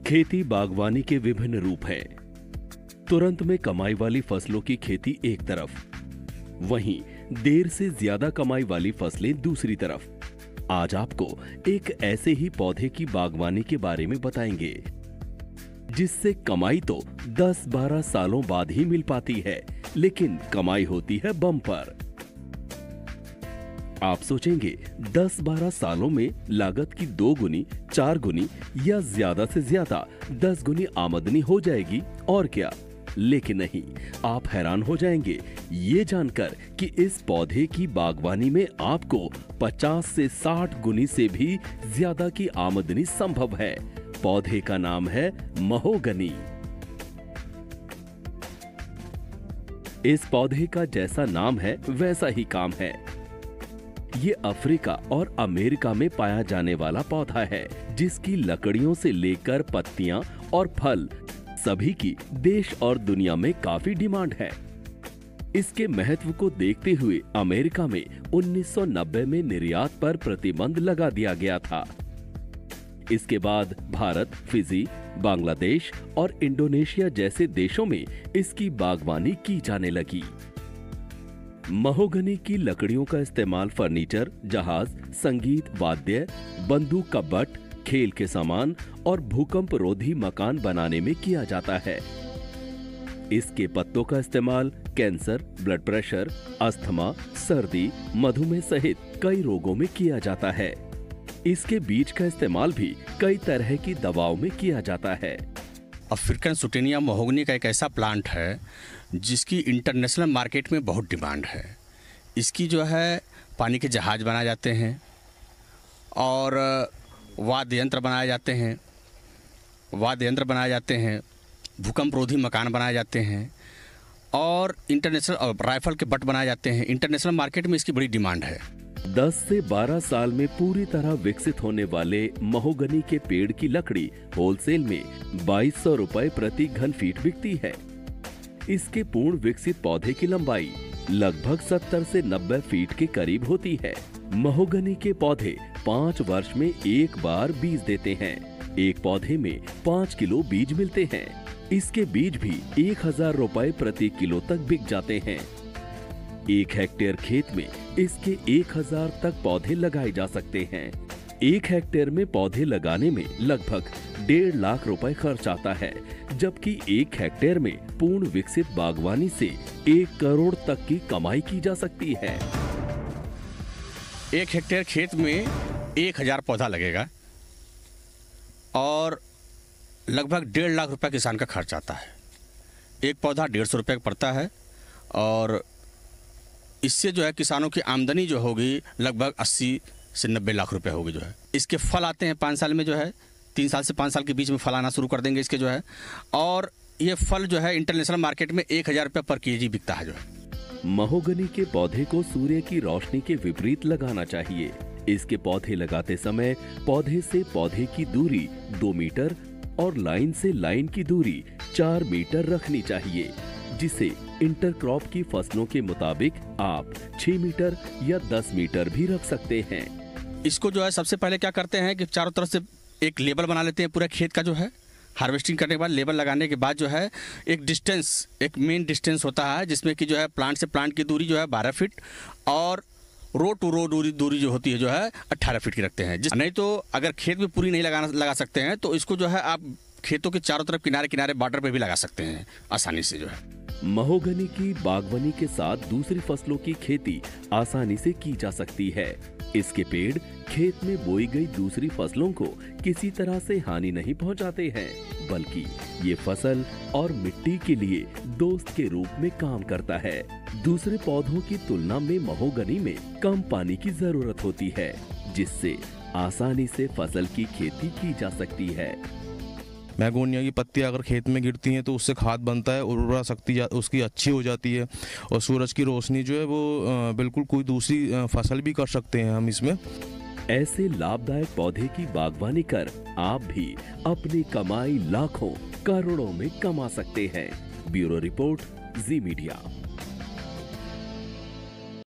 खेती बागवानी के विभिन्न रूप हैं। तुरंत में कमाई वाली फसलों की खेती एक तरफ, वहीं देर से ज्यादा कमाई वाली फसलें दूसरी तरफ। आज आपको एक ऐसे ही पौधे की बागवानी के बारे में बताएंगे जिससे कमाई तो 10-12 सालों बाद ही मिल पाती है, लेकिन कमाई होती है बम्पर। आप सोचेंगे 10-12 सालों में लागत की 2 गुनी, 4 गुनी या ज्यादा से ज्यादा 10 गुनी आमदनी हो जाएगी और क्या, लेकिन नहीं, आप हैरान हो जाएंगे ये जानकर कि इस पौधे की बागवानी में आपको 50 से 60 गुनी से भी ज्यादा की आमदनी संभव है। पौधे का नाम है महोगनी। इस पौधे का जैसा नाम है वैसा ही काम है। ये अफ्रीका और अमेरिका में पाया जाने वाला पौधा है जिसकी लकड़ियों से लेकर पत्तियां और फल सभी की देश और दुनिया में काफी डिमांड है। इसके महत्व को देखते हुए अमेरिका में 1990 में निर्यात पर प्रतिबंध लगा दिया गया था। इसके बाद भारत, फिजी, बांग्लादेश और इंडोनेशिया जैसे देशों में इसकी बागवानी की जाने लगी। महोगनी की लकड़ियों का इस्तेमाल फर्नीचर, जहाज, संगीत वाद्य, बंदूक का बट, खेल के सामान और भूकंप रोधी मकान बनाने में किया जाता है। इसके पत्तों का इस्तेमाल कैंसर, ब्लड प्रेशर, अस्थमा, सर्दी, मधुमेह सहित कई रोगों में किया जाता है। इसके बीज का इस्तेमाल भी कई तरह की दवाओं में किया जाता है। अफ्रीकन सुटेनिया महोगनी का एक ऐसा प्लांट है जिसकी इंटरनेशनल मार्केट में बहुत डिमांड है। इसकी जो है पानी के जहाज बनाए जाते हैं और वाद्य यंत्र बनाए जाते हैं, भूकंप रोधी मकान बनाए जाते हैं और इंटरनेशनल राइफल के बट बनाए जाते हैं। इंटरनेशनल मार्केट में इसकी बड़ी डिमांड है। 10 से 12 साल में पूरी तरह विकसित होने वाले महोगनी के पेड़ की लकड़ी होलसेल में 2200 रुपए प्रति घन फीट बिकती है। इसके पूर्ण विकसित पौधे की लंबाई लगभग 70 से 90 फीट के करीब होती है। महोगनी के पौधे 5 वर्ष में एक बार बीज देते हैं। एक पौधे में 5 किलो बीज मिलते हैं। इसके बीज भी 1000 रुपए प्रति किलो तक बिक जाते हैं। 1 हेक्टेयर खेत में इसके 1000 तक पौधे लगाए जा सकते हैं। 1 हेक्टेयर में पौधे लगाने में लगभग 1.5 लाख रुपए खर्च आता है, जबकि 1 हेक्टेयर में पूर्ण विकसित बागवानी से 1 करोड़ तक की कमाई की जा सकती है। 1 हेक्टेयर खेत में 1000 पौधा लगेगा और लगभग 1.5 लाख रुपए किसान का खर्च आता है। एक पौधा 150 रुपये का पड़ता है और इससे जो है किसानों की आमदनी जो होगी लगभग 80 से 90 लाख रुपए होगी। जो है इसके फल आते हैं 5 साल में, जो है 3 साल से 5 साल के बीच में फल आना शुरू कर देंगे इसके जो है, और ये फल जो है इंटरनेशनल मार्केट में 1000 रुपये पर केजी बिकता है। जो है महोगनी के पौधे को सूर्य की रोशनी के विपरीत लगाना चाहिए। इसके पौधे लगाते समय पौधे से पौधे की दूरी 2 मीटर और लाइन से लाइन की दूरी 4 मीटर रखनी चाहिए, जिसे इंटरक्रॉप की फसलों के मुताबिक आप 6 मीटर या 10 मीटर भी रख सकते हैं। इसको जो है सबसे पहले क्या करते हैं कि चारों तरफ से एक लेबल बना लेते हैं पूरा खेत का। जो है हार्वेस्टिंग करने के बाद लेबल लगाने के बाद जो है एक मेन डिस्टेंस होता है जिसमें कि जो है प्लांट से प्लांट की दूरी जो है 12 फीट और रो टू रो दूरी जो होती है जो है 18 फीट की रखते हैं। नहीं तो अगर खेत में पूरी नहीं लगा सकते हैं तो इसको जो है आप खेतों के चारों तरफ किनारे बॉर्डर पे भी लगा सकते हैं आसानी से। जो है महोगनी की बागवानी के साथ दूसरी फसलों की खेती आसानी से की जा सकती है। इसके पेड़ खेत में बोई गई दूसरी फसलों को किसी तरह से हानि नहीं पहुंचाते हैं, बल्कि ये फसल और मिट्टी के लिए दोस्त के रूप में काम करता है। दूसरे पौधों की तुलना में महोगनी में कम पानी की जरूरत होती है, जिससे आसानी से फसल की खेती की जा सकती है। मैगोनिया की पत्तियां अगर खेत में गिरती हैं तो उससे खाद बनता है, उर्वरा शक्ति उसकी अच्छी हो जाती है और सूरज की रोशनी जो है वो बिल्कुल कोई दूसरी फसल भी कर सकते हैं हम इसमें। ऐसे लाभदायक पौधे की बागवानी कर आप भी अपनी कमाई लाखों करोड़ों में कमा सकते हैं। Bureau report, Zee media.